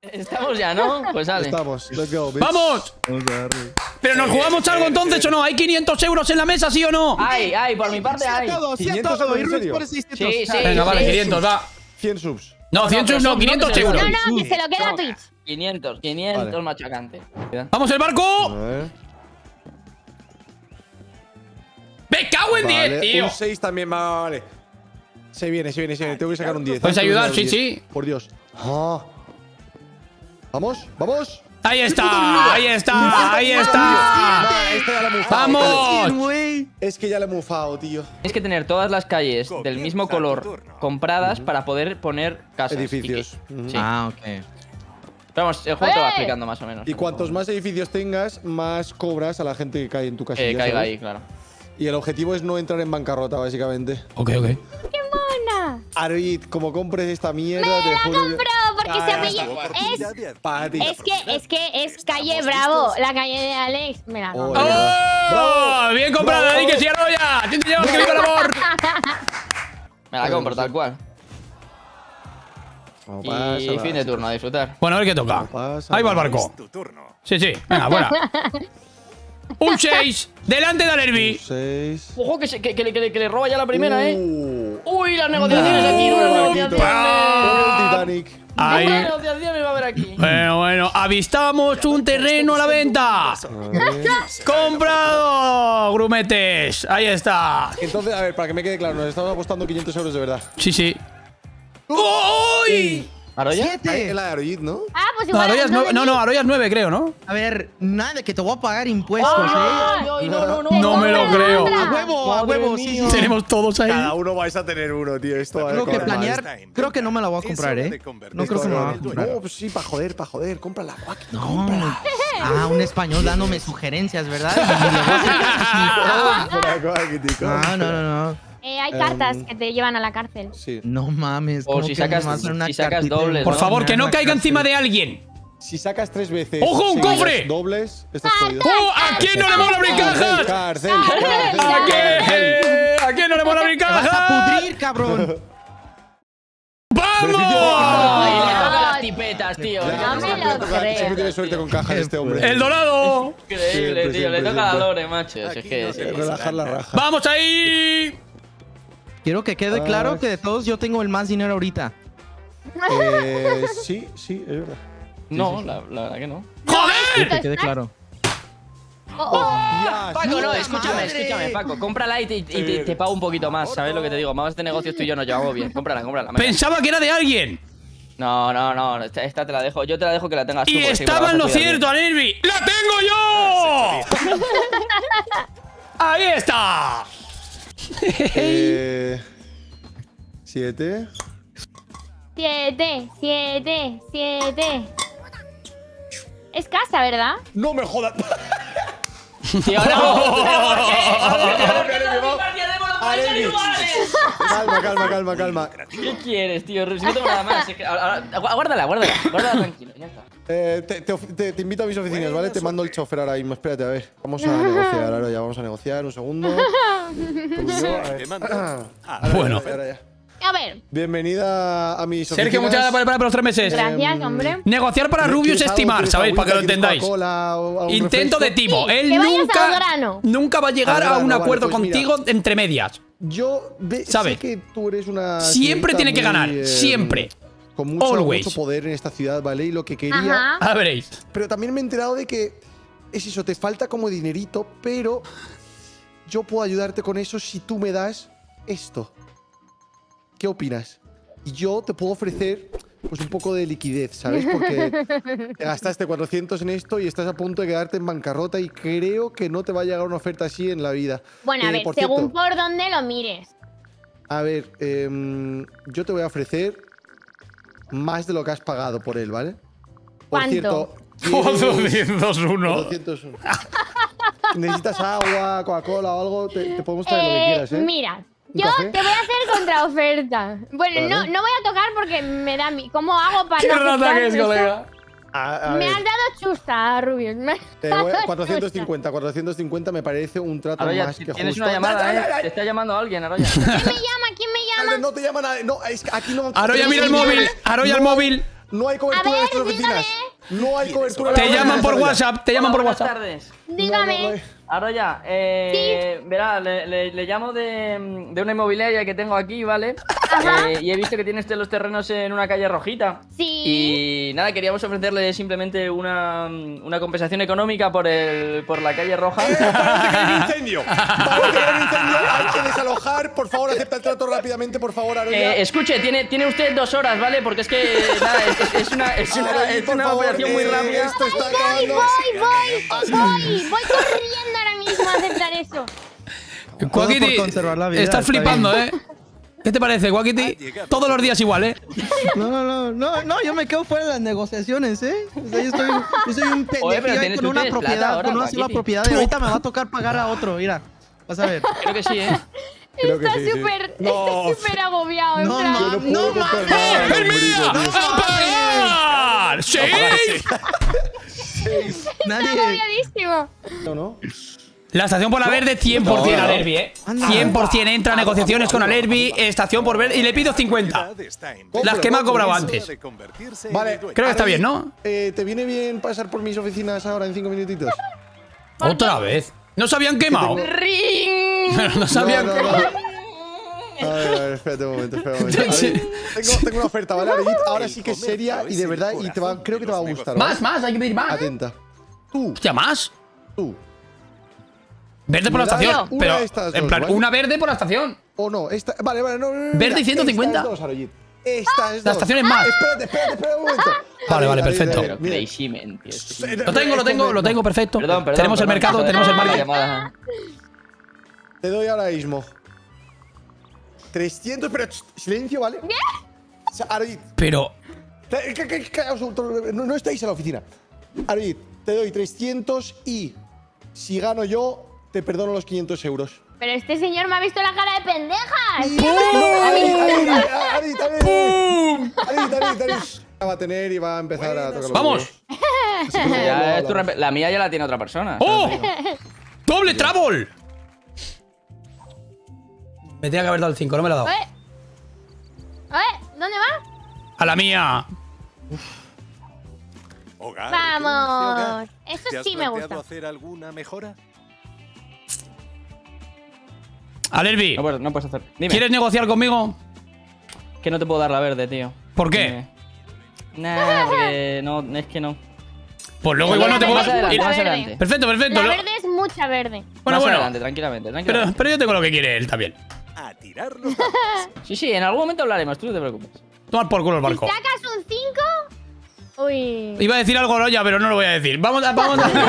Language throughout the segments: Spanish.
Estamos ya, ¿no? Pues sale. Estamos. Let's go, bitch. ¡Vamos! ¿Pero nos jugamos algo entonces o no? ¿Hay 500 euros en la mesa, sí o no? Hay, por mi parte hay. 500 euros, ¿en serio? Sí, sí. Venga, vale, 500, va. 100 subs. No, 100 subs no, 500 euros. No, que se lo queda a Twitch. 500 Vale. machacante. ¡Vamos el A barco! ver. ¡Me cago en 10, Vale, tío! un 6 también, vale. Se viene. Tengo que sacar un 10. ¿Puedes ayudar? Sí, sí. Por Dios. Ah. Vamos. ¡Ahí está! ¡Ahí está! ¡Ahí está! Este ya lo he mufado. ¡Vamos! Es que ya lo he mufado, tío. Tienes que tener todas las calles del mismo color compradas para poder poner casas. Edificios. Sí. Ah, ok. Vamos, el juego te va explicando más o menos. Y cuantos más edificios tengas, más cobras a la gente que cae en tu casilla. caiga ¿sabes? ahí, claro. Y el objetivo es no entrar en bancarrota, básicamente. Ok. ¡Mona! Aroid, como compres esta mierda, Me te la juro que- compró porque se apellida. Para ti. Es que es calle Bravo, la calle de Alex. Me la compró. ¡Oh! ¡Bien comprada, Dani, que sí, Arroya! ¡Tiente yo, que viva el amor! Me la compro tal cual. No Y pasa fin de turno, a disfrutar. Bueno, a ver qué toca. No pasa Ahí va el nada. barco. Tu turno. Sí, venga, buena. Un 6, delante de Alerbi. 6. Ojo, que le roba ya la primera, Uy, las negociaciones aquí, las negociaciones. El Titanic. Ahí. Las negociaciones va a haber aquí. Bueno, avistamos un terreno a la venta. ¡Comprado! Grumetes. Ahí está. Entonces, a ver, para que me quede claro, nos estamos apostando 500 euros de verdad. Sí. ¡Uy! ¿Aroya? Es la de Aroid, ¿no? Ah, pues No, igual. Arroya es 9. No, Arroya es 9, creo, ¿no? A ver, nada, que te voy a pagar impuestos, Ay, no. No me lo creo. A huevo, sí. Tenemos todos ahí. Cada uno vais a tener uno, tío. Esto va a Tengo que acabar mal. planear. Creo que no me la voy a comprar, No creo que me la voy a comprar. No, pues sí, para joder, cómprala. No. Un español dándome sugerencias, ¿verdad? No. Hay cartas que te llevan a la cárcel. Sí. No mames. O ¿cómo si que sacas- me vas a hacer una si sacas cartita? dobles, Por ¿no? favor, que no Una caiga cárcel. encima de alguien. Si sacas 3 veces. ¡Ojo, un seguidas cofre! Dobles, estás jodido. ¡Oh! ¿A quién no le mola abrir cajas? Cárcel. ¿A quién? ¿A quién no le mola abrir ¡Te vas a cajas? pudrir, cabrón! Ay, le ¡Vamos! toca las tipetas, tío. No me lo creo. Siempre tiene suerte con cajas este hombre. ¡El dorado! Increíble, tío. Le siempre, toca la siempre. lore, macho. Si es que sí. Relajar la raja. ¡Vamos ahí! Quiero que quede claro que de todos yo tengo el más dinero ahorita. Sí, es verdad. No, la verdad que no. ¡Joder! Que quede claro. Paco, no, escúchame, Paco. Cómprala y te pago un poquito más. ¿Sabes lo que te digo? Más de negocios tú y yo nos llevamos bien. Cómprala. venga. Pensaba que era de alguien. No. Esta te la dejo. Yo te la dejo que la tengas tú. Y porque estaba en me lo vas a cuidar cierto, Alerbi. ¡La tengo yo! ¡Ahí está! 7. 7. Es casa, ¿verdad? No me jodas. bien. Tío, Calma. ¿Qué quieres, tío? Si no tengo nada más. Es que, guárdala tranquilo. Ya está. Te invito a mis oficinas, ¿vale? Te mando el chofer ahora mismo. Espérate, a ver. Vamos a negociar ahora ya. Vamos a negociar. Un segundo. Bueno. Ahora ya. A ver. Bienvenida a mis oficinas. Sergio, muchas gracias para los 3 meses. Gracias, hombre. Negociar para Rubius es estimar, ¿sabéis? Para que lo entendáis. Intento de timo. Sí, Él que vayas al grano. nunca va a llegar Al a un grano, acuerdo vale, pues contigo entre medias. Yo ¿Sabe? sé que tú eres una Siempre señorita tiene que muy, ganar, siempre. Con mucho Always. poder en esta ciudad, ¿vale? Y lo que quería… Ajá. Ahora veréis. Pero también me he enterado de que es eso, te falta como dinerito, pero yo puedo ayudarte con eso si tú me das esto. ¿Qué opinas? Y yo te puedo ofrecer pues un poco de liquidez, ¿sabes? Porque te gastaste 400 en esto y estás a punto de quedarte en bancarrota y creo que no te va a llegar una oferta así en la vida. Bueno, a ver, por según cierto, por dónde lo mires. a ver, yo te voy a ofrecer más de lo que has pagado por él, ¿vale? Por ¿Cuánto? cierto, 201. 201. ¿Necesitas agua, Coca-Cola o algo? Te podemos traer lo que quieras, ¿eh? Mira, ¿Un yo café? te voy a hacer contraoferta. Bueno, Vale. no voy a tocar porque me da mi… ¿Cómo hago para ¡Qué no rata aceptar que es, esto? colega! A Me ver, has dado chusta, Rubius. Me has dado chusta. 450 me parece un trato Aroya, más que justo. tienes una llamada, Te está llamando alguien, Aroya. ¿Quién me llama? Dale, no te llama nadie. No, es que aquí no… Aroya, mira el móvil. Aroya, el móvil. No hay cobertura en estas oficinas. No hay cobertura en Te las llaman por oficinas, WhatsApp, te llaman por Buenas WhatsApp. tardes. Dígame. Ahora ya, verá, le llamo de una inmobiliaria que tengo aquí, ¿vale? Y he visto que tiene usted los terrenos en una calle rojita. Sí. Y nada, queríamos ofrecerle simplemente una compensación económica por la calle roja. Parece que hay un incendio. Parece que hay un incendio. Hay que desalojar. Por favor, acepta el trato rápidamente, por favor, Aroya. Escuche, tiene usted 2 horas, ¿vale? Porque es que, nada, es Por una favor, operación muy rápida. Esto está acabando. Voy corriendo ahora mismo a aceptar eso. Quackity, por conservar la vida, estás está flipando, ¿eh? ¿Qué te parece, Quackity? Todos los días igual, ¿eh? No, yo me quedo fuera de las negociaciones, ¿eh? O sea, yo soy un Oye, pero pendejo ahí tienes con una plata propiedad, ahora, con una sola Quackity. propiedad y ahorita me va a tocar pagar a otro, mira. Vas a ver. Creo que sí, ¿eh? Creo que Está sí, sí. súper No. está súper agobiado. En No, plan. Yo no puedo comprar nada. ¡Es mía! ¡A pagar! ¡Sí! Está Nadie. agobiadísimo. No. La estación por la verde, 100% Alerbi, ¿eh? 100% entra a negociaciones con Alerbi, estación por verde, y le pido 50. Las que me ha cobrado antes. Vale. Creo que está bien, ¿no? ¿Te viene bien pasar por mis oficinas ahora en 5 minutitos? Otra vez. ¿No se habían quemado? ¡Ring! No se habían No. quemado. A ver, espérate un momento. A ver, tengo una oferta, ¿vale, Arayit? Ahora sí que es seria y de verdad, y creo que te va a gustar. ¿vale? Más, hay que pedir más. Atenta. Hostia, más. Tú. Verde por la Me das estación. una Pero, de estas en dos, plan, ¿vale? una verde por la estación. O no, esta. Vale, no. Verde y 150. Estas dos, Arayit. Estas dos. La estación es más. Espérate un momento. Vale, Arayit, perfecto. Arayit, mira. Crazy man, tío. Lo tengo, perfecto. Perdón. Tenemos el mercado, tenemos el marketing. llamada. Te doy ahora mismo 300, pero silencio, ¿vale? ¿Qué? O sea, Arayit, Pero, callaos, no estáis en la oficina. Arayit, te doy 300 y si gano yo, te perdono los 500 euros. Pero este señor me ha visto la cara de pendejas. Arayit. Va a tener y va a empezar a tocar los ¡vamos! huevos. Ya es la mía ya la tiene otra persona. ¡Oh! ¡Doble trouble! Me tenía que haber dado el 5, no me lo he dado. ¿Dónde va? A la mía. Vamos. Eso sí me gusta. hacer alguna mejora? Alerbi, No puedes hacer. Dime. ¿quieres negociar conmigo? Que no te puedo dar la verde, tío. ¿Por qué? Nah, porque no, es que no. Pues luego igual no te puedo. Más adelante, La más verde. adelante. Perfecto. La verde es mucha verde. Bueno, Más bueno. adelante, tranquilamente. Pero yo tengo lo que quiere él también. A tirar los dados. Sí, en algún momento hablaremos, tú no te preocupes. Tomar por culo el Si barco. sacas un 5. Uy. Iba a decir algo Oroya, pero no lo voy a decir. Vamos a.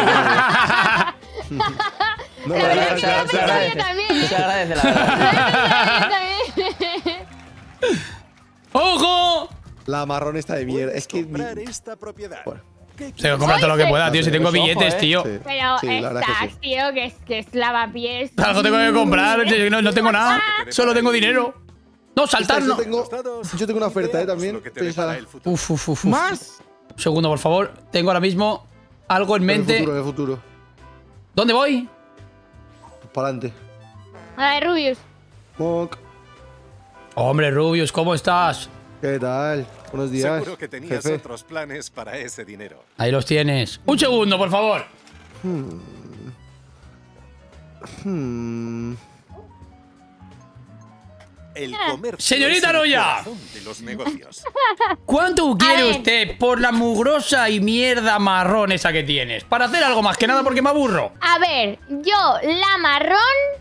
No, La verdad es que se lo he agradece. pensado yo también. Se agradece, la verdad. ¡Ojo! La marrón está de mierda. Es que. Comprar esta propiedad. Bueno. Se compra todo lo que pueda, tío. Si tengo Pues ojo, billetes, tío. Sí. Pero Sí, la verdad es que estás, sí. tío, que es lavapiés. Algo tengo que comprar. No tengo nada. Solo tengo dinero. No, saltar no. Yo tengo una oferta, también. Pensada. Uf. ¿Más? Un segundo, por favor. Tengo ahora mismo algo en mente. En el futuro. ¿Dónde voy? Para adelante. A ver, Rubius. Monk. Hombre, Rubius, ¿cómo estás? ¿Qué tal? Buenos días. Seguro que tenías jefe. otros planes para ese dinero. Ahí los tienes. Un segundo, por favor. El comercio Señorita es el Noya. corazón de los negocios. ¿Cuánto quiere ver. usted por la mugrosa y mierda marrón esa que tienes? Para hacer algo más que nada porque me aburro. A ver, yo la marrón.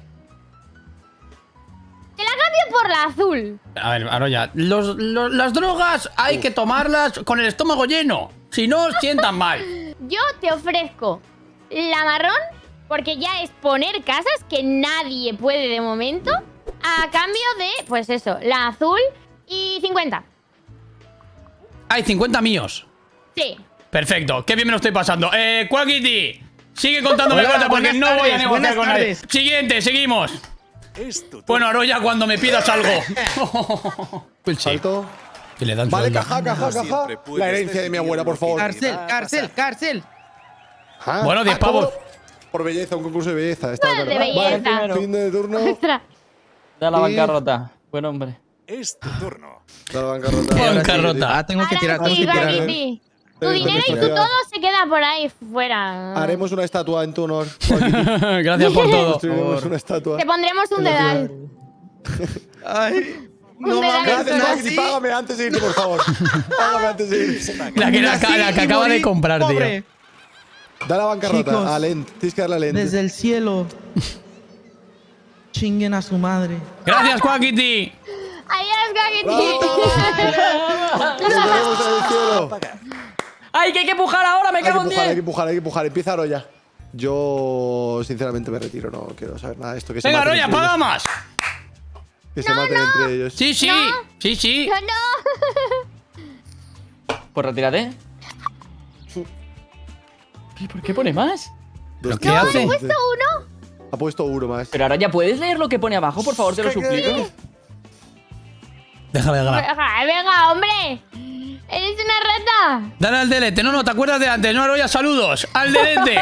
Te la cambio por la azul. A ver, Aroya, las drogas hay que tomarlas con el estómago lleno. Si no, sientan mal. Yo te ofrezco la marrón, porque ya es poner casas que nadie puede de momento, a cambio de, pues eso, la azul y 50. Hay 50 míos. Sí. Perfecto, qué bien me lo estoy pasando. Quackity, sigue contándome cosas porque buenas no voy a tardes, negociar buenas con nadie. tardes. Siguiente, seguimos. Es tu Bueno, Aroya, cuando me pidas algo. Pues sí, Salto. que le dan Vale, sueldo. caja. siempre puedes La herencia de mi abuela, por favor. Cárcel. Ah, Bueno, 10 pavos. todo Por belleza, un concurso de belleza. Está ¿Cuál claro. de belleza? Vale, fin de turno. Ostras. Da la Sí. bancarrota. Buen hombre. Es tu turno. La bancarrota. Bancarrota. Ah, tengo que tirar. Ahora sí, Tengo que tirar. Gravity. Tu dinero y tu todo se queda por ahí fuera. Haremos una estatua en tu honor. Gracias por todo. Construiremos una estatua. Te pondremos un dedal. Ay. Un No dedal. mames. Gracias, Maggie. Págame antes de irte, por favor. Págame antes de irte. La que acaba de comprar, tío. Pobre. Da la bancarrota Chicos, a Lent. Tienes que darle a Lent. Desde el cielo. Chinguen a su madre. Gracias, Quackity. Adiós, ¡Bravo! Gravity. ¡Nos vemos en el cielo! ¡Ay, que hay que empujar ahora! ¡Me Hay que cago en empujar, hay que 10! empujar, hay que empujar. Empieza Aroya. Yo, sinceramente, me retiro. No quiero saber nada de esto. Que se Venga, maten Roya, entre paga ellos. más. Que se maten entre ellos. Sí, sí. Sí, sí. Yo no. Pues retírate. ¿Por qué pone más? ¿Pero qué hace? ¿Puesto uno? Ha puesto uno más. Pero ahora ya puedes leer lo que pone abajo, por favor, te lo suplico. Déjale ganar. Venga, hombre. Eres una rata. Dale al delete. No, te acuerdas de antes. No, Roya, saludos. Al delete.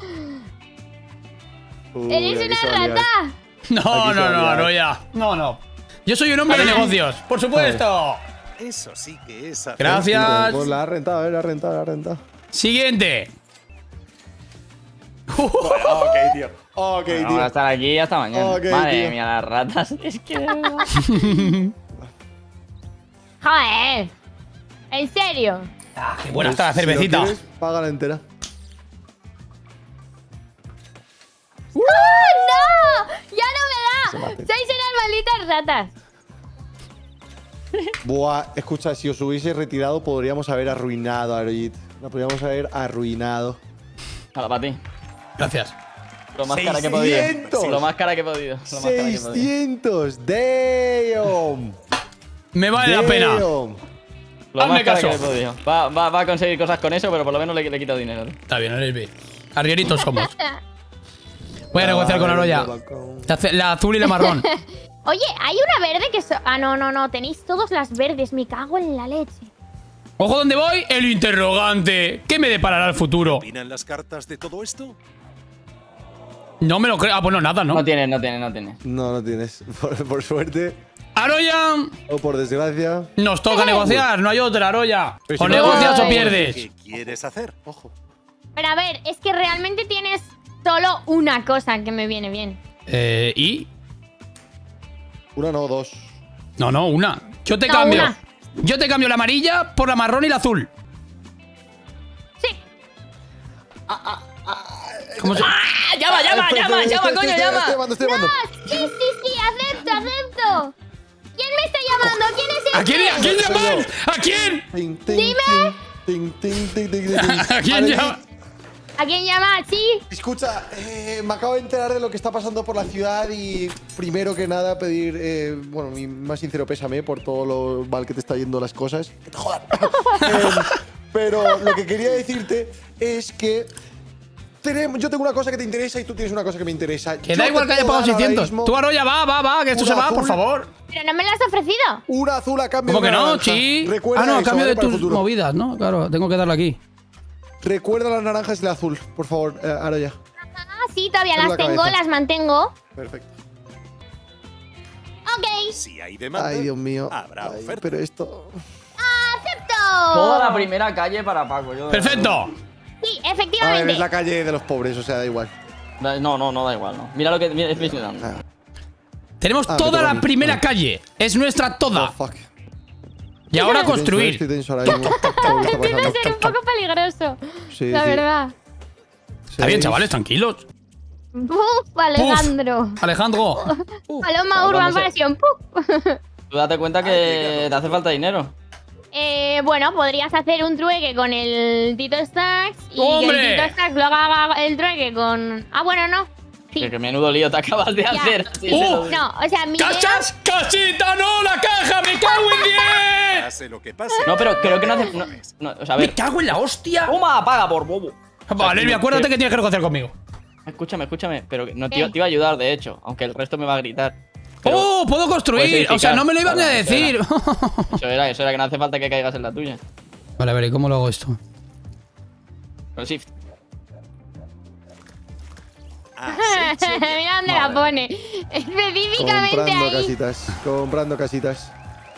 Uy, Eres aquí una se va a liar. rata. No, Aquí se va a liar. Roya. No. Yo soy un hombre de negocios. Por supuesto. Eso sí que es hacer. Gracias. Pues la ha rentado, la ha rentado, la ha rentado. Siguiente. Ok, tío. Ok, Vamos a tío. estar aquí hasta mañana. Ok, Madre tío. mía, las ratas. Es que. Joder. ¿En serio? Qué buena está la Si lo cervecita. quieres, págala entera. ¡No! ¡No! ¡Ya no me da! maten. ¡Sois unas malditas ratas! Buah, escucha, si os hubiese retirado, podríamos haber arruinado a Aroyit. La podríamos haber arruinado. Nada, para ti. Gracias. Lo más cara que he podido. 600. Lo más cara que he podido. Lo más cara que he podido. 600. Damn. Me vale la pena. Damn. Lo Hazme más cara caso. que he podido. Va a conseguir cosas con eso, pero por lo menos le quito dinero. Está bien, Elvi. Arrieritos somos. Voy a negociar con Aroya. La azul y la marrón. Oye, hay una verde que... Ah, no. Tenéis todas las verdes. Me cago en la leche. Ojo, ¿dónde voy? El interrogante. ¿Qué me deparará el futuro? ¿Opinan las cartas de todo esto? No me lo creo. Ah, bueno, nada, ¿no? No tienes. No tienes. Por suerte Aroya, o por desgracia. nos toca negociar. No hay otra, Aroya. Pero si O no- negocias o Ay. pierdes. ¿Qué quieres hacer? Ojo. Pero a ver, es que realmente tienes solo una cosa que me viene bien. ¿Y? Una no, dos. No, una. Yo te No, cambio. una. Yo te cambio la amarilla por la marrón y la azul. Sí. ¿Cómo se...? ¡Ah! ¡Llama, coño, llama! Estoy llamando. Sí, acepto. ¿Quién me está llamando? ¿Quién es este? ¿A quién llamas? ¿A quién? Dime. Ting, ting, ting, ting, ting, ting. ¿A quién Aroyit, llama? ¿A quién llama? Sí. Escucha, me acabo de enterar de lo que está pasando por la ciudad y primero que nada pedir, bueno, mi más sincero pésame por todo lo mal que te está yendo las cosas. ¡Que te jodan! Pero lo que quería decirte es que yo tengo una cosa que te interesa y tú tienes una cosa que me interesa. Que da igual que haya pagado 600. Tú, Aroya, va, que esto una se va, por azul. favor. Pero no me lo has ofrecido. Una azul a cambio ¿Cómo de que una no? naranja. Sí. Recuerda No, a eso, cambio ¿vale? de Para el tus futuro. movidas, ¿no? Claro, tengo que darle aquí. Recuerda las naranjas y la azul, por favor, Aroya. Ah, sí, todavía Dame las la tengo, cabeza. las mantengo. Perfecto. Ok. Si hay demanda, Ay, Dios mío. habrá Ay, oferta. pero esto… ¡Acepto! Toda la primera calle para Paco. ¡Perfecto! Sí, A ver, efectivamente. es la calle de los pobres, o sea, da igual. No, da igual, no. Mira lo que. Mira, es impresionante. Tenemos Ah, toda me toca la a mí. primera Vale. calle. Es nuestra Oh, toda. fuck. Y ahora Estoy construir. tenso ahora mismo. Todo lo que está Empieza a pasando. ser un poco peligroso. Sí, la sí. verdad. Está bien, chavales, tranquilos. Puf, Alejandro. Alejandro. Paloma Cabrón, Urban ese- Fashion. Puf. Tú date cuenta que te hace falta dinero. Bueno, podrías hacer un trueque con el Tito Stacks y ¡Hombre! que el Tito Stacks luego haga el trueque con... Ah, bueno, no. Sí. Que menudo lío te acabas de Ya. hacer. Sí, te lo digo. No, o sea, mi idea... ¡Cachas! ¡Casita! ¡No! ¡La caja! ¡Me cago en 10! Pase lo que pase. No, pero creo que no hace. No, o sea, a ¡Me ver. cago en la hostia! ¡Toma! Paga por bobo. Vale, Elvi, acuérdate que tienes que negociar conmigo. Escúchame. Pero no, ¿Qué? te iba a ayudar, de hecho. Aunque el resto me va a gritar. Pero ¡Oh! ¡Puedo construir! puedes O sea, edificar. no me lo iban a Claro, decir. eso era que no hace falta que caigas en la tuya. Vale, a ver, ¿y cómo lo hago esto? Con Shift. Has hecho bien. Mira dónde la pone. Específicamente Comprando ahí. casitas. Comprando casitas.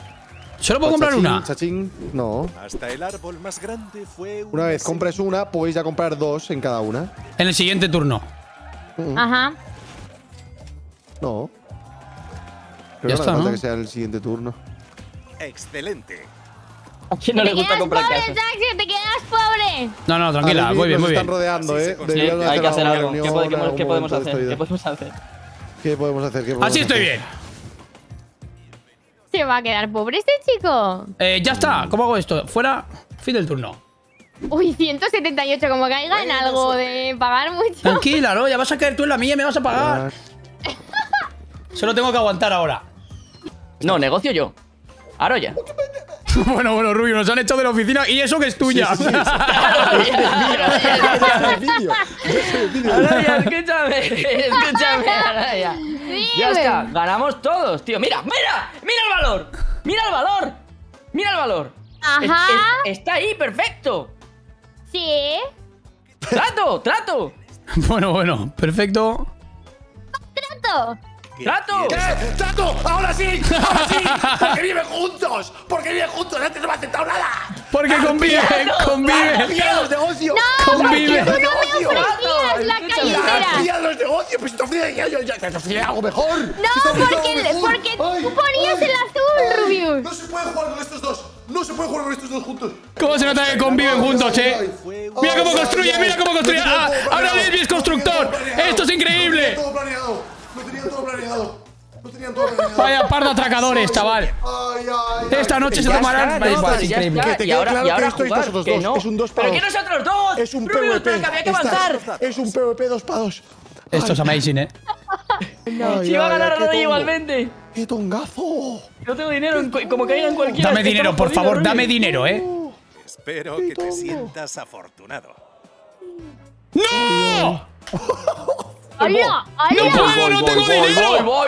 ¿Solo puedo comprar Chachín, una? Chachín, no. Hasta el árbol más grande fue Una vez compres una, podéis ya comprar 2 en cada una. En el siguiente turno. Ajá. No. Ya Creo que no está, hace falta ¿no? que sea el siguiente turno. Excelente. ¿A quién no Te le gusta quedas comprar pobre, casas? Taxi, te quedas pobre. No, tranquila, Ahora muy bien, nos muy están bien. rodeando, Así ¿eh? se consigue. Sí, Deberíamos hay que hacer una algo. reunión ¿Qué en algún podemos momento de esta hacer? vida. ¿Qué podemos hacer? ¿Qué podemos hacer? Así estoy bien. Se va a quedar pobre este chico. Ya está. ¿Cómo hago esto? Fuera. Fin del turno. Uy, 178, como caiga en Buena algo suerte. de pagar mucho. Tranquila, ¿no? Ya vas a caer tú en la mía y me vas a pagar. Solo tengo que aguantar ahora. No, negocio yo. Aroya. Bueno, Rubio, nos han echado de la oficina y eso que es tuya. Araya, escúchame. Escúchame, Araya. Ya está, ganamos todos, tío. Mira el valor. Mira el valor. Mira el valor. Ajá. Está ahí, perfecto. Sí. Trato. Bueno, perfecto. Trato. ¡Trato! ¡Trato! ¡Ahora sí! ¡Porque viven juntos! ¡Antes no me ha aceptado nada! Porque conviven. ¡Pilla los negocios! Conviven. Tú no me ofrecías la calle entera. ¡Pilla los negocios! ¡Pues te ofrece algo mejor! No, porque tú ponías el azul, Rubius. No se puede jugar con estos dos. No se puede jugar con estos dos juntos. ¿Cómo se nota que conviven juntos, Mira cómo construye. Ah, ahora Lesbi es constructor. Esto es increíble. Lo tenían todo planeado. Vaya par de atracadores, chaval. Esta noche se tomarán. Ya está, Es ya increíble. está. Que te Y quede ahora claro que esto es jugar, nosotros que dos. no. Es un 2 ¿Pero para qué 2. nosotros dos? Es un Rubius, PvP. que había que avanzar. Es un PvP 2 para 2. Esto es amazing, Si va a ganar a Arroyo igualmente. ¡Qué tongazo! No tengo dinero, como caiga en cualquiera. Dame es que dinero, estamos por jodidos, favor, Rubius. dame dinero, Espero que te sientas afortunado. ¡No! ¡Hola! ¡No puedo, no tengo dinero! Voy.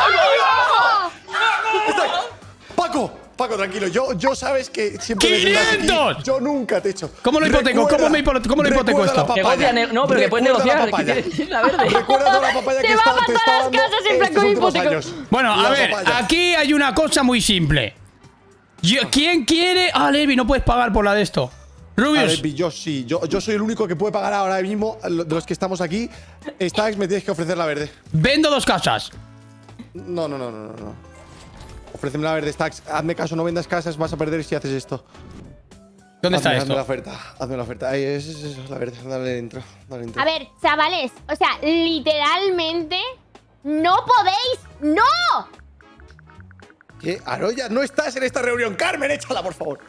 Paco, tranquilo. Yo sabes que siempre me tendrás aquí. ¡500! Yo nunca te he hecho. ¿Cómo lo hipoteco? ¿Cómo lo hipoteco esto? Negocia, no, pero que puedes negociar. ¿Qué quiere decir la verde? Recuerda toda la papaya que Te va a te pasar está las dando casas en plan estos con últimos hipoteca. años. Bueno, a La ver, papaya. aquí hay una cosa muy simple. ¿Quién quiere? Ah, Levi, no puedes pagar por la de esto. Rubius. Alevi, yo sí. Yo soy el único que puede pagar ahora mismo de los que estamos aquí. Stacks, me tienes que ofrecer la verde. Vendo 2 casas. No. Ofréceme la verde, Stacks. Hazme caso, no vendas casas, vas a perder si haces esto. ¿Dónde está Hazme la esto? oferta. Hazme la oferta. Ahí es la verde. Dale dentro. A ver, chavales, o sea, literalmente no podéis. ¡No! ¿Qué? Aroya, no estás en esta reunión. Carmen, échala, por favor.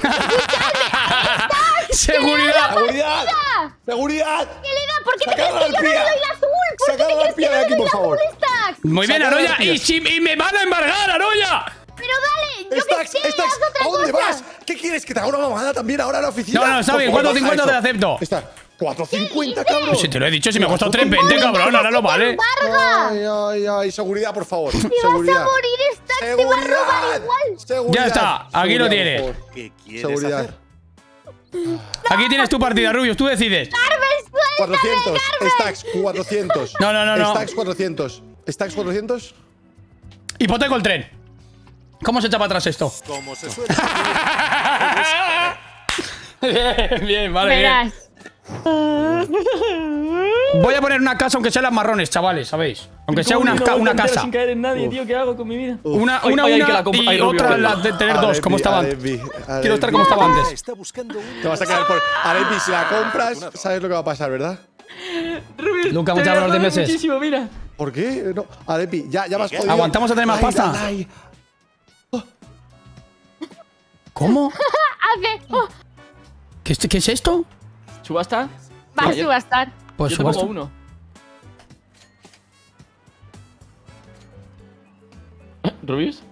¡Seguridad! ¡Seguridad! ¡Seguridad! ¿Qué le da? ¿Por qué te Sacad crees que yo no le arpía. doy el azul? ¿Por qué Sacad te crees que arpía yo de no aquí, le doy por el favor. azul, Stacks? Muy bien, Saca Aroya. las pies. Y me van a embargar, Aroya. Pero dale, yo Stacks, que sé, Stacks, haz otra ¿a dónde cosa. vas? ¿Qué quieres? ¿Que te haga una mamada también ahora en la oficina? No, está Por bien, favor, 4.50 baja te eso. acepto. Está, 4.50, cabrón. Si te lo he dicho, si me ha costado 3.20, cabrón, ahora lo vale. Ay, seguridad, por favor. Te vas Seguridad. a morir, Stacks, te va a robar igual. Seguridad. Ya está, aquí lo Seguridad, tienes. por favor. ¿Qué quieres Seguridad. hacer? Aquí tienes tu partida, Rubius, tú decides. 400. Stacks, 400. No. Stacks, 400. Stacks, 400. Hipoteco el tren. ¿Cómo se echa para atrás esto? Como se suele Bien, vale, bien. Verás. Voy a poner una casa, aunque sea las marrones, chavales, ¿sabéis? Aunque sea una casa. Sin caer en nadie, tío, ¿qué hago con mi vida? Una Ay, ay, que la compro. y Ay, Rubio, otra que la de tener dos, como estaba antes. Quiero estar como como estaba antes. está buscando un Te vas a quedar por. Alevi, si la compras, sabes lo que va a pasar, ¿verdad? Rubius, Nunca te muchas voy a horas de joder meses. muchísimo, mira. ¿Por qué? No. Alevi, ya me has jodido. ¿Aguantamos a tener más Ay, pasta? ay. ¿Cómo? Hace. Oh, ¿Qué es esto? ¿Subasta? va a Mira, subastar. Pues yo te pongo supuesto. uno. ¿Rubius?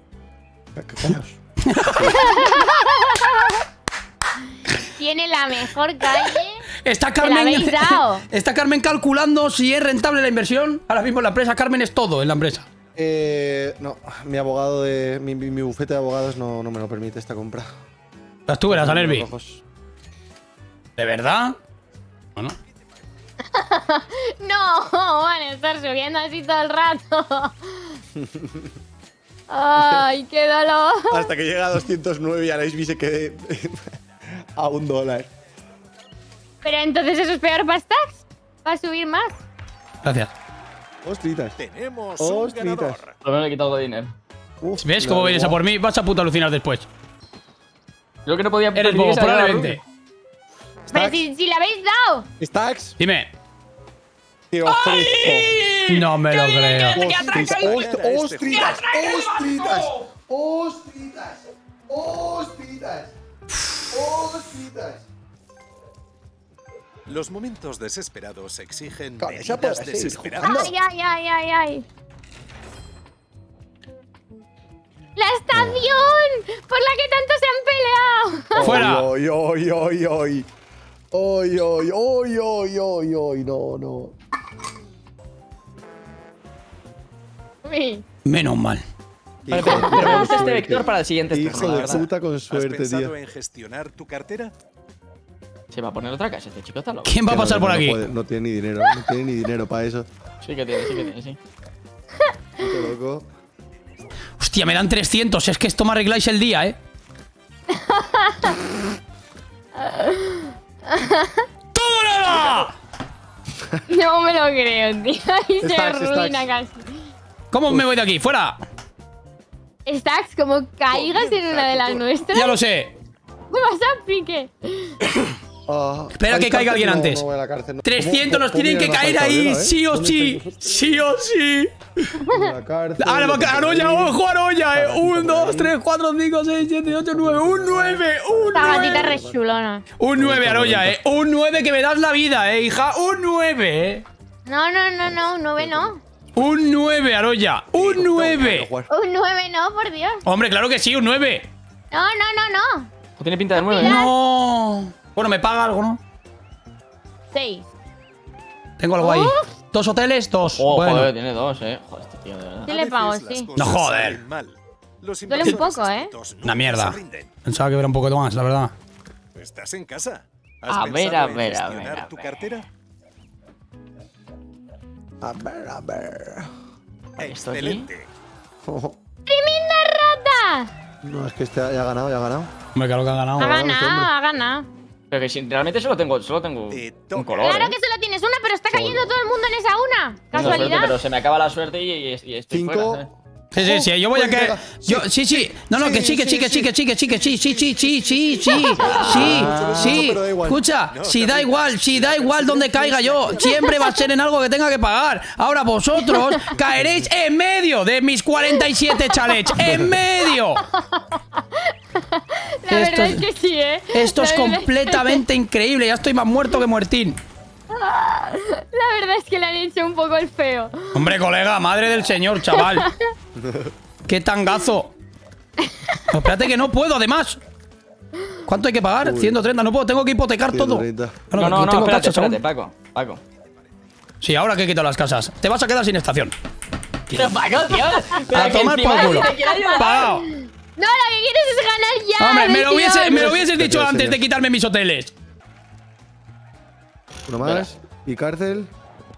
Tiene la mejor calle. Está la Carmen. habéis dado. Está Carmen calculando si es rentable la inversión. Ahora mismo en la empresa, Carmen es todo en la empresa. No, mi abogado de. Mi bufete de abogados no me lo permite esta compra. Las tú verás, Alerbi. Rojos. ¿De verdad? Bueno. No, van a estar subiendo así todo el rato. ¡Ay, qué dolor! Hasta que llega a 209 y a la SB se quede a $1. Pero entonces eso es peor para Stacks. Va a subir más. Gracias. Ostritas. Tenemos un Ostritas. ganador. Por lo menos he quitado algo de dinero. Uf, ¿Ves cómo vienes a por mí? Vas a puto alucinar después. Creo que no podía Eres permitir bobo, que saliera probablemente. Pero Stacks. si le habéis dado. Stacks. Dime. Te ofrezco. No me lo creo. Ostritas. Ostritas. Ostritas. Ostritas. Ostritas. Ostritas. Los momentos desesperados exigen Con esa medidas puedes seguir desesperadas. jugando. ¡Ay! ¡La estación! ¡Por la que tanto se han peleado! ¡Fuera! Oy, oy, oy, oy. Oy, oy, oy, oy, oy, oy. No, no. Uy. Menos mal. Vale, pero me gusta este vector para el siguiente Hijo turno, la de verdad. puta con ¿Has suerte, pensado tío. en gestionar tu cartera? Se va a poner otra casa, este chico está loco. ¿Quién va a pasar por aquí? No tiene ni dinero. No tiene ni dinero para eso. Sí que tiene, sí. Puto loco. Hostia, me dan 300. Es que esto me arregláis el día, ¿eh? ¡Todo nada! No me lo creo, tío. Y se Stacks, arruina Stacks. casi. ¿Cómo me voy de aquí? ¡Fuera! Stacks, como caigas en una de las nuestras. Ya lo sé. ¿Qué pasa, Pique? Espera que caiga alguien antes. 300 nos tienen que caer ahí, sí o sí. Sí o sí. Ahora va a caer Aroya, ojo, Aroya. 1, 2, 3, 4, 5, 6, 7, 8, 9. Un 9, un Esta gatita 9. re chulona. Un 9, Aroya, Un 9 que me das la vida, hija. Un 9, No, un 9 no. Un 9, Aroya. Un 9. Un 9 no, por Dios. Hombre, claro que sí, un 9. No. Tiene pinta de 9, ¿eh? No. Bueno, me paga algo, ¿no? 6. Tengo algo ahí. 2 hoteles, 2. Oh, Bueno. joder, tiene 2, Joder, este tío, de verdad. Sí A le veces pago, las sí. cosas No, joder. salen mal. Los Duele un inversores poco, listos nunca Una mierda. se rinden. Pensaba que era un poquito más, la verdad. ¿Estás en casa? ¿Has A pensado ver, a en ver, a gestionar ver, a tu ver. cartera? A ver. ¿Esto aquí? Excelente. ¡Tremenda rata! No, es que este ya ha ganado, ya ha ganado. Hombre, claro que ha ganado. Ha ganado. Pero que si realmente solo tengo Te un toca. color. Claro que solo tienes una, pero está cayendo todo el mundo en esa una. Tengo suerte, Casualidad. pero se me acaba la suerte y estoy 5. fuera, ¿sabes? Sí, yo voy a que. Yo, sí. No, que sí. Escucha, si da igual donde caiga yo, siempre va a ser en algo que tenga que pagar. Ahora vosotros caeréis en medio de mis 47 chalets. ¡En medio! La verdad es que sí, ¿eh? Esto es La verdad- completamente increíble. Ya estoy más muerto que muertín. La verdad es que le han hecho un poco el feo. Hombre, colega, madre del señor, chaval. ¡Qué tangazo! No, espérate que no puedo, además. ¿Cuánto hay que pagar? 130, no puedo, tengo que hipotecar todo. 130. No, tengo espérate, cachas aún. Paco. Sí, ahora que he quitado las casas. Te vas a quedar sin estación. Pero Paco, tío. A tomar por culo. Pagado. No, lo que quieres es ganar ya. Hombre, me lo Luciano. hubieses dicho Señor. antes de quitarme mis hoteles. Uno más. Y cárcel.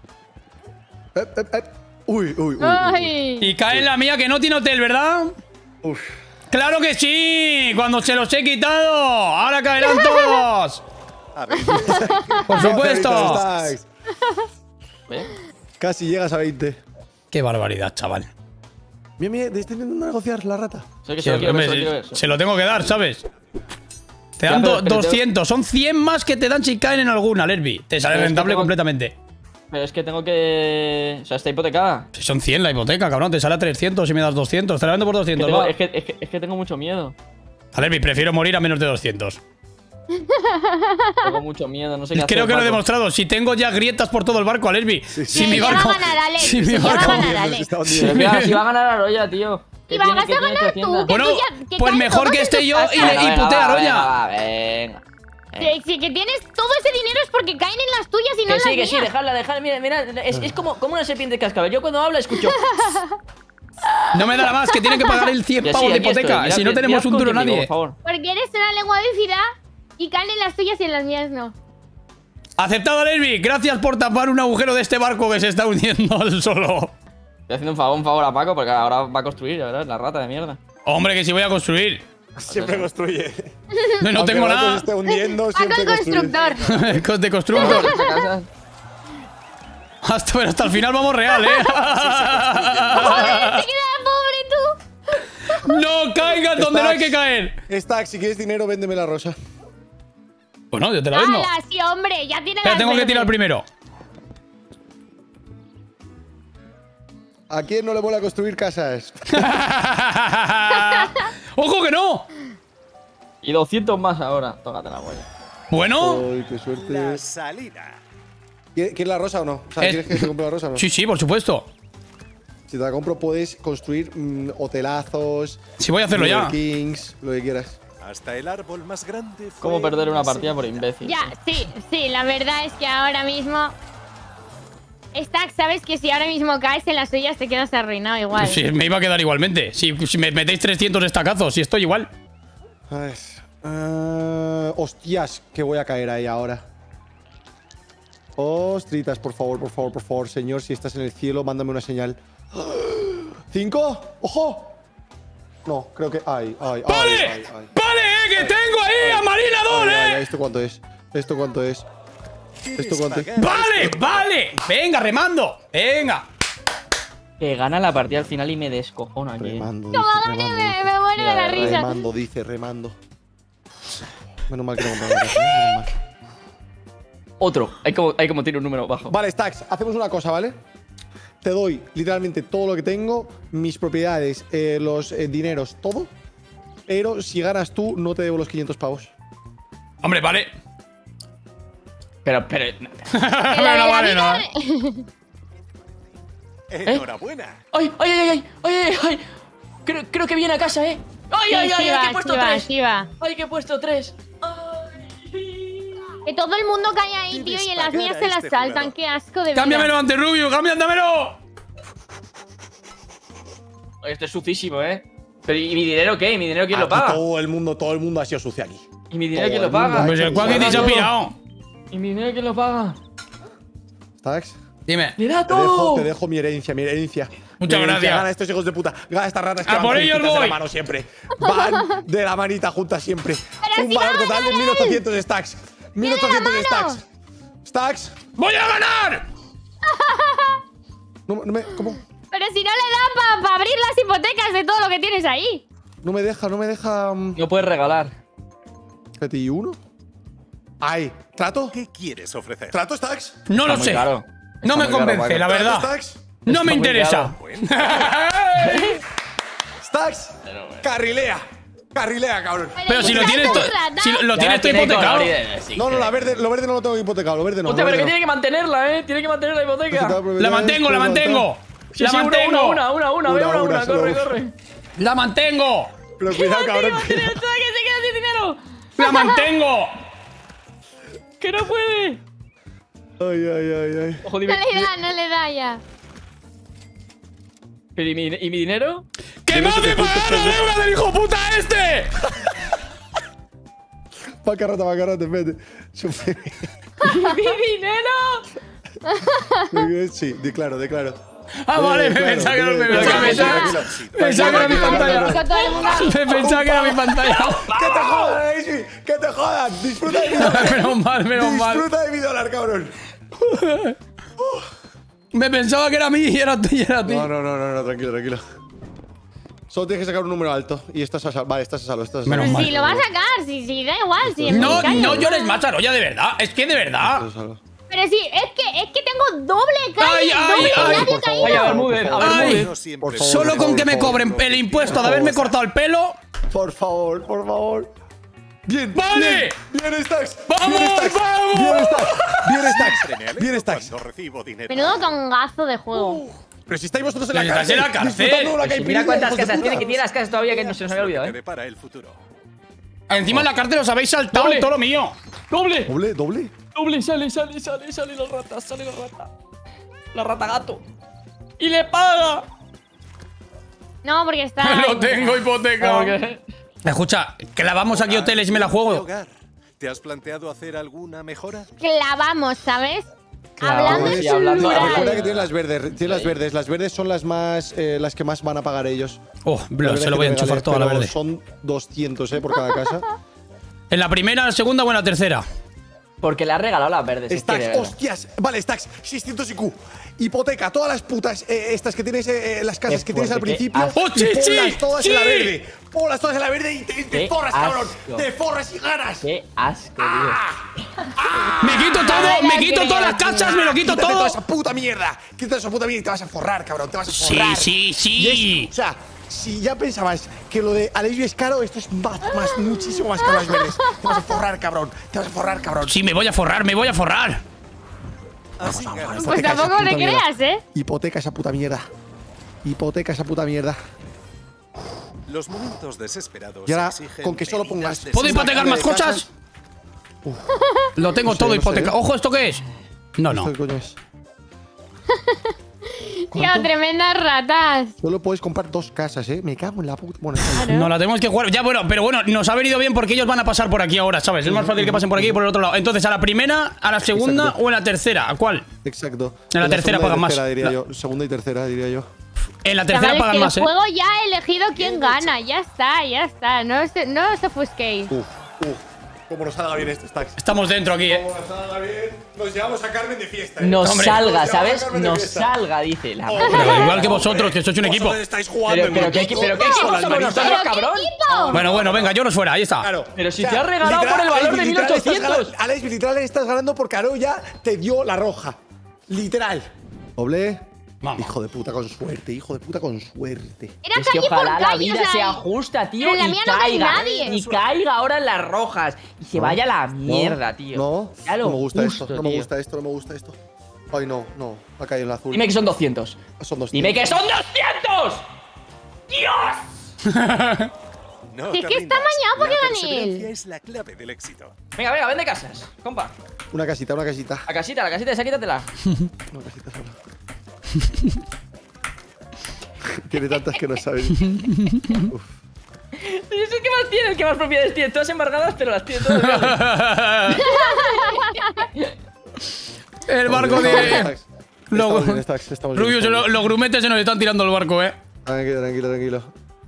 Uy. Ay. Y cae en la mía que no tiene hotel, ¿verdad? Uf. ¡Claro que sí! Cuando se los he quitado. Ahora caerán todos. A ver, Por supuesto. Stacks. ¿Eh? Casi llegas a 20. Qué barbaridad, chaval. Mira, estoy intentando negociar la rata. Sé que Sí, se lo quiero ver, hombre, se lo quiero ver. se lo tengo que dar, ¿sabes? Te dan pero 200. Son 100 más que te dan si caen en alguna, Lerby. Te sale Pero es que rentable tengo- completamente. Pero es que tengo que... O sea, está hipotecada. Si son 100 la hipoteca, cabrón. Te sale a 300 si me das 200. Te la vendo por 200, Tengo- va. es que tengo mucho miedo. A Lerby, prefiero morir a menos de 200. Tengo mucho miedo, no sé qué hacer. Creo que lo he Paco. demostrado. Si tengo ya grietas por todo el barco, Alerby. Si Sí, mi ya va a barco. ganar, Alex. Si mi Sí, ya va a barco. ganar, Alex. Está Sí. hundido. Pero si va a ganar Aroya, tío. Y vas a ganar tú. Bueno, tú ya- que pues caen mejor todos que en esté tus yo casas. y le putee a Aroya. Venga. Si que tienes todo ese dinero es porque caen en las tuyas y no en Que las sí, que mías. sí, dejadla. Mira, es como una serpiente de cascabel. Yo cuando habla escucho. No me dará más, que tienen que pagar el 100 Que sí, pavos de aquí estoy, hipoteca. mirad, Si no mirad tenemos un con duro quién vivo, nadie. por favor. Porque eres una lengua bífida y caen en las tuyas y en las mías no. Aceptado, Lerby. Gracias por tapar un agujero de este barco que se está hundiendo al solo. Estoy haciendo un favor a Paco porque ahora va a construir, ¿verdad? La rata de mierda. Hombre, que si voy a construir. Siempre construye. No tengo Aunque nada. se esté hundiendo, Paco siempre el construye. constructor. De constructor. Casas. Hasta el final vamos real, ¿eh? ¡Te queda pobre tú! No caigas donde no hay que caer. Stacks, si quieres dinero, véndeme la rosa. Bueno, yo te la vendo. ¡Hala, sí, hombre! Ya tiene Pero las tengo que verdes. tirar primero. ¿A quién no le vuelve a construir casas? ¡Ojo que no! Y 200 más ahora. Tócate la polla. Bueno. Ay, qué suerte. La salida. ¿Quieres la rosa o no? O sea, ¿quieres que te compre la rosa o no? Sí, por supuesto. Si te la compro, puedes construir hotelazos. Sí, voy a hacerlo ya. Burger Kings, lo que quieras. Hasta el árbol más grande fue ¿Cómo perder una partida por imbécil? Ya, sí, la verdad es que ahora mismo… Stack, sabes que si ahora mismo caes en las suyas te quedas arruinado igual. Sí, me iba a quedar igualmente. Si me metéis 300 estacazos, si estoy igual. A ver. Hostias, que voy a caer ahí ahora. Ostritas, por favor, señor. Si estás en el cielo, mándame una señal. ¿5? ¡Ojo! No, creo que… ¡Ay! ¡Vale! ¡Vale, que tengo ahí a Marinador, ¿Esto cuánto es? ¿Esto cuánto es? ¿Esto cuánto es? ¡Vale! Venga, remando. Venga. Que gana la partida al final y me descojona aquí. Remando, ¡Toma, gané! Me muero de la risa. remando, dice, remando. Menos mal que no compramos la casa, menos mal. Otro. Hay como tiene un número bajo. Vale, Stacks, hacemos una cosa, ¿vale? Te doy literalmente todo lo que tengo, mis propiedades, los dineros, todo. Pero si ganas tú, no te debo los 500 pavos. Hombre, vale. Pero… Bueno, vale, no. Enhorabuena. ¡Ay! Creo que viene a casa, ¿eh? ¡Ay, que he puesto 3! Sí va. ¡Ay, que he puesto 3! Que todo el mundo cae ahí, tío, y en las mías se las saltan. Qué asco de vida. Cámbiamelo ante Rubio, cámbiamelo. Esto es sucísimo, ¿eh? Pero ¿y mi dinero qué? ¿Y mi dinero quién lo Aquí paga? todo el mundo ha sido sucio aquí. ¿Y mi dinero quién todo lo el mundo paga? ha Pues el Quackity se ha pirado. ¿Y mi dinero quién lo paga? Stacks, Dime. ¡Me da te todo! dejo mi herencia, mi herencia. Muchas Mi herencia. gracias. Gana estos hijos de puta. Gana estas ratas que A van por ellos juntitas de la voy. mano siempre. Van de la manita juntas siempre. Pero Un si valor va a total de ganar 1800 stacks. 1800 mano! stacks. Stacks. ¡Voy a ganar! No me… ¿Cómo? Pero si no le da para abrir las hipotecas de todo lo que tienes ahí. No me deja… No puedes regalar. ¿GTI 1? ¡Ay! ¿Trato? ¿Qué quieres ofrecer? ¿Trato, Stacks? No lo Está muy sé. caro. No me Está muy caro, convence, Paco. la ¿Trato, verdad. Stacks? No me muy interesa. Stacks. Carrilea. Carrilea, cabrón. Pero si lo tienes todo. Si lo tienes todo hipotecado. No, lo verde no lo tengo hipotecado. Lo verde no. Hostia, lo pero verde que tiene que mantenerla, ¿eh? Tiene que mantener la hipoteca. La mantengo, la mantengo. Sí, La sí, mantengo. una, ve una, solo corre, una. corre. La mantengo. Pero cuidado, cabrón. ¡Que se queda sin dinero! La mantengo. ¡Que no puede! Ay. Ojo, No le da ya. ¿Pero y mi dinero? ¡Que me hace pagar la deuda del hijo puta este! Va carrata, espérate. ¡Mi dinero! Sí, declaro. Ah, vale, me pensaba que era mi pantalla. Pensaba que era mi pantalla. Con todo el mundo. Me pensaba que era mi pantalla. ¡Que te jodan, Daisy! ¡Que te jodan! ¡Disfruta de mi dólar! Menos mal. ¡Disfruta de mi dólar, cabrón! Me pensaba que era mí y era ti. No, tranquilo. Solo tienes que sacar un número alto y estás a salvo. Vale, estás a salvo. Menos Pues mal. si lo va a sacar, si da igual. Si No no llores más, Aroya, de verdad. Es que de verdad. Pero sí, es que tengo doble calle. Ay, Doble ay, calle por favor. Oye, a ver, Ay. Mudez. No siempre Por favor. Solo con que me cobren el impuesto de haberme cortado el pelo. Por favor. Bien. ¡Vale! Bien, Stacks. ¡Vamos, vamos! Bien, Stacks. Cuando recibo dinero. Menudo tongazo de juego. Pero si estáis vosotros en Pero la estás en cárcel. la cárcel. disfrutando de la Pues caipirinha, mira cuántas hijos de casas puta. tiene, que tiene las casas todavía que no se nos había olvidado, Que ¿eh? depara el futuro. Encima en la cárcel os habéis saltado Doble. todo lo mío. ¡Doble! ¿Doble? Sale la rata, La rata gato. ¡Y le paga! No, porque está. Lo tengo hipotecado. Porque… Escucha, clavamos aquí hoteles y me la De juego. hogar. ¿Te has planteado hacer alguna mejora? Clavamos, ¿sabes? Hablando sí, en hablando- Recuerda que plural. tiene las verdes. Tiene las verdes. Las verdes son las más, las que más van a pagar ellos. Oh, La se lo voy a verdad enchufar que toda la pero verde. Son 200, por cada casa. ¿En la primera, la segunda o en la tercera? Porque le ha regalado las verdes. es que de Stacks, verdad. hostias. Vale, Stacks, 600 IQ. Hipoteca, todas las putas estas que tienes, las casas Qué que tienes al fuerte, qué principio. asco. ¡Oh, sí, y ponlas sí, todas sí! en la verde. Ponlas todas en la verde y te Qué forras, cabrón. asco. Te forras y ganas. Qué asco, tío. Me quito todo, Ay, me la quito todas las criatura. casas, me lo quito Quítate todo. toda esa puta mierda. Quítate esa puta mierda y te vas a forrar, cabrón. Te vas a Sí, forrar. sí, Y sí. o sea, si ya pensabas que lo de Alessio es caro, esto es muchísimo más caro las verdes. Te vas a forrar, cabrón. Te vas a forrar, cabrón. Sí, me voy a forrar, me voy a forrar. Así ganas. Pues Hipoteca tampoco esa te puta mierda. creas, ¿eh? Hipoteca esa puta mierda. Hipoteca esa puta mierda. Los momentos desesperados Y ahora, exigen con que solo medidas pongas- decisivas. ¿Puedo hipotecar más cosas? Lo tengo No sé, todo no sé, hipotecado. ¿eh? Ojo, ¿esto qué es? No, no. ¿Esto qué coño es? Tío, tremendas ratas. Solo puedes comprar 2 casas, Me cago en la puta. Bueno, No la tenemos que jugar. Ya, bueno, pero bueno, nos ha venido bien porque ellos van a pasar por aquí ahora, ¿sabes? Es más fácil que pasen por aquí y por el otro lado. Entonces, ¿a la primera, a la segunda Exacto. o en la tercera? ¿A cuál? exacto. En la tercera segunda y pagan más. tercera, diría La- yo. Segunda y tercera, diría yo. En la tercera Chavales, pagan que más, el juego ya ha elegido quién gana. Ya está, ya está. No os ofusquéis. Como nos salga bien esto, Stacks. Estamos dentro aquí, Como nos salga bien, nos llevamos a Carmen de fiesta. Nos Hombre. salga, Nos ¿sabes? llama Nos fiesta. salga, dice la. Pero igual que vosotros, que sois un equipo. Vosotros estáis jugando Pero en qué grupo. equipo somos nosotros, ¿Pero qué cabrón. equipo? Bueno, venga, yo no fuera, ahí está. Claro. Pero si te has regalado por el valor de 1800. Alex, literal estás ganando porque Aro ya te dio la roja. Literal. Doble. Vamos. Hijo de puta con suerte, hijo de puta con suerte. Era Es que calle por ojalá la calle, vida o sea, sea justa, tío, pero en la y mía no cae caiga. nadie. Y caiga ahora en las rojas. Y se vaya a la mierda, tío. No, Ya lo no me gusta justo, esto, no me tío. gusta esto, no me gusta esto. Ay, no, ha caído en el azul. Dime que son 200. Son 200. Dime que son 200. ¡Dios! No Si es te que está rindas. amañado porque La gane perseverancia él. es la clave del éxito. Venga, venga, vende casas. Compa. Una casita, una casita. La casita esa, quítatela. Una casita sola. Tiene tantas que no sabes. Uf. ¿Y eso qué más tiene? ¿Qué más propiedades tiene? Todas embargadas, pero las tiene todas. El barco de. Estamos bien, Stacks, estamos bien, Rubius, estamos bien. los grumetes se nos están tirando el barco, Tranquilo, tranquilo.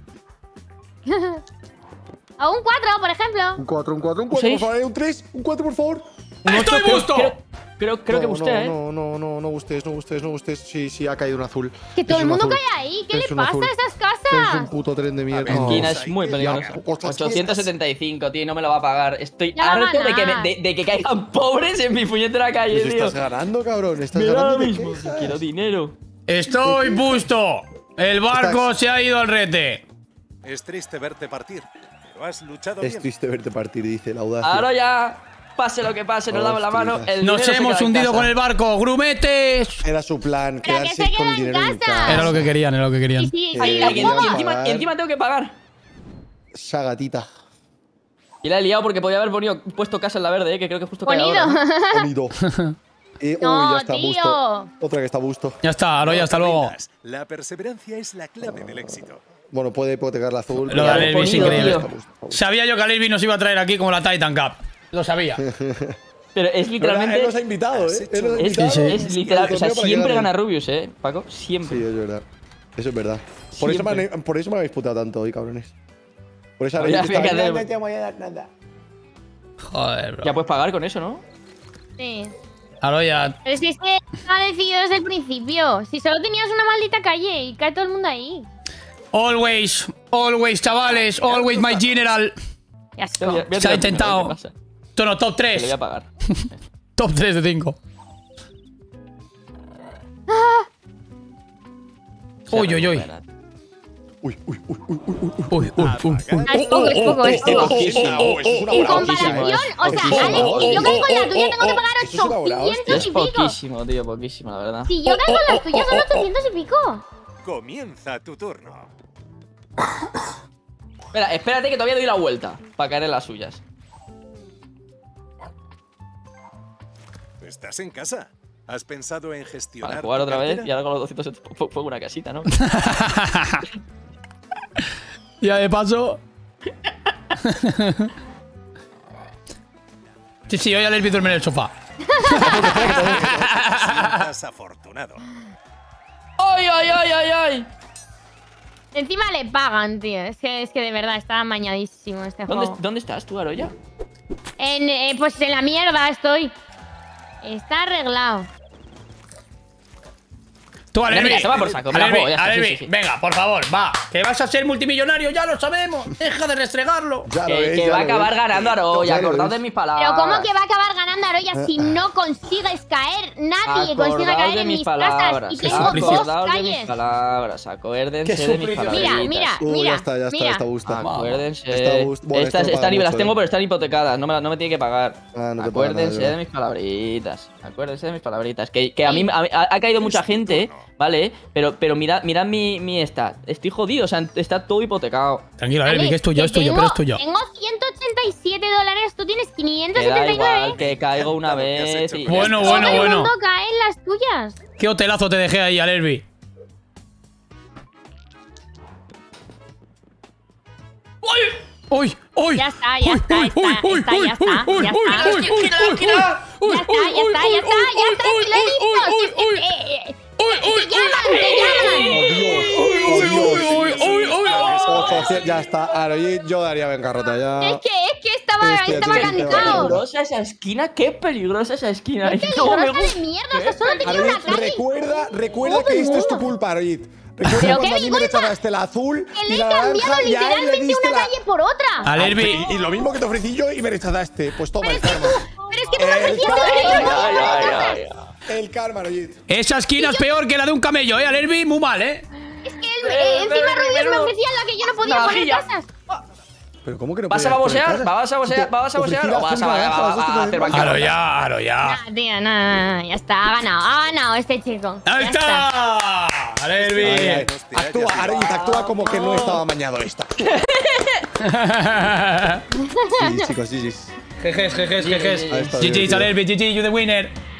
A un 4, por ejemplo. Un 4, por ¿Seis? favor. Un 3, un 4, por favor. ¡Estoy busto! Creo que usted, No gustes. Sí, ha caído un azul. Que todo Es el un mundo azul. cae ahí. ¿Qué Es le un pasa azul. a esas Es un casas? puto tren de mierda. Esquina No. es muy peligrosa. Ya, costas 875, tío, y no me lo va a pagar. Estoy Ya va a harto de que, ganar. de que caigan pobres en mi puñetera calle, Pues tío. estás ganando, cabrón. Estás Mira ganando. ahora ¿de mismo. qué estás? Quiero dinero. Estoy busto. El barco se ha ido al rete. Es triste verte partir, pero has luchado Es bien. triste verte partir, dice la audacia. Ahora ya, pase lo que pase, nos damos la mano. Hostias. El Nos dinero se hemos queda en hundido casa. con el barco. ¡Grumetes! Era su plan, Pero que quedarse se con el quede en dinero en casa. casa. Era lo que querían, era lo que querían. Sí, Ay, la y juega. encima tengo que pagar. Esa gatita. Y la he liado porque podía haber puesto casa en la verde, que creo que justo cae Ponido. ahora, ¿no? Unido. No, ya está, tío. busto. Otra que está busto. Ya está, Aro, ya hasta No te luego. rindas. La perseverancia es la clave del éxito. Bueno, puede hipotecar la azul. Lo de Ya, Alelvi es ponido, increíble. tío. Está busto, está busto. Sabía yo que Alelvi nos iba a traer aquí como la Titan Cup. Lo sabía. Pero es Él literalmente. nos ha invitado, Has Él hecho nos ha un- Es, invitado. es literal. O sea, El torneo para siempre que gana gane. Rubius, Paco. Siempre. Sí, es verdad. Eso es verdad. Por eso, Siempre. por eso me habéis puteado tanto hoy, cabrones. Por esa Oye, ley estaba, fíjate. no te voy a dar nada. Joder, bro. Ya puedes pagar con eso, ¿no? Sí. Aro ya. Pero si es que estaba decidido desde el principio. Si solo tenías una maldita calle y cae todo el mundo ahí. Always, chavales. Always my general. Qué asco. Voy a Se ha tirar primero, intentado. ¿qué pasa? Tono, top Que le 3. voy a pagar. Top 3 de 5. Uy, uy, uy. Uy. Uy. Ah, es poco, es poco, es poco. En comparación, o sea, Alex, si yo caigo con la tuya tengo que pagar Eso es una hora, 800 Es y pico. poquísimo, tío, poquísimo, la verdad. Si yo caigo con las tuyas son 800 y pico. Comienza tu turno. Espera, espérate que todavía doy la vuelta para caer en las suyas. ¿Estás en casa? ¿Has pensado en gestionar Para jugar tu otra vez cartera? y ahora con los 200 pongo una casita, ¿no? Ya de paso. Sí, hoy Alelvi duerme en el sofá. sientas afortunado. ¡Ay, ay, ay, ay, ay! Encima le pagan, tío. Es que de verdad está amañadísimo este juego. ¿Dónde estás tú, Aroya? Pues en la mierda estoy. Está arreglado. Tú, Alerbi, Toma por saco, me la juego, ya está, Alerbi, sí, sí. venga, por favor, va. Que vas a ser multimillonario, ya lo sabemos. Deja de restregarlo. Que va a acabar ganando Aroya, acordad de mis palabras. Pero ¿cómo que va a acabar ganando Aroya si no consigues caer? Nadie consigue caer en mis casas. Y tengo dos calles. Acuérdense de mis palabras. Mira. Ya está Busta. Acuérdense. Las tengo, pero están hipotecadas. No me tiene que pagar. Acuérdense de mis palabritas. Acuérdense de mis palabritas. Que a mí ha caído mucha gente, ¿vale? Pero mirad mi stat. Estoy jodido, o sea, está todo hipotecado. Tranquilo, Alerbi, que es tuyo, pero es tuyo. Tengo $187, tú tienes 579. Da igual, que caigo una vez y... Bueno. Todo el mundo cae en las tuyas. ¿Qué hotelazo te dejé ahí, Alerbi? ¡Uy! Ya está. Ya está. Ya está, Aroyit, yo daría bancarrota ya. Es que estaba cansado. Peligrosa esa esquina, qué peligrosa esa esquina. ¡Qué peligrosa de mierda! O sea, solo tenía una calle. Recuerda que esto es tu culpa, Aroyit. Recuerda cuando a mí me rechazaste la azul Que y le he la cambiado naranja y a él le literalmente diste una la... calle por otra. Alerbi. Y lo mismo que te ofrecí yo y me rechazaste. Pues toma el karma. Pero es que tú me ofreciste El karma, Aroyit. Esa esquina es peor que la de un camello, Alerbi, muy mal, Es que encima Rubius me ofrecía la que yo no podía poner casas. ¿Pero cómo que no ¿Vas a babosear? ¿Vas a babosear? ¿O vas a hacer bancarrota? Aroya. No, tío, no. Ya está, ha ganado este chico. ¡Ahí está! Alerbi. Actúa, Aroyit, actúa como que no estaba amañado esto. Sí, chicos, sí. Jejes. Ahí está, GG's, Alerbi, GG, you the winner.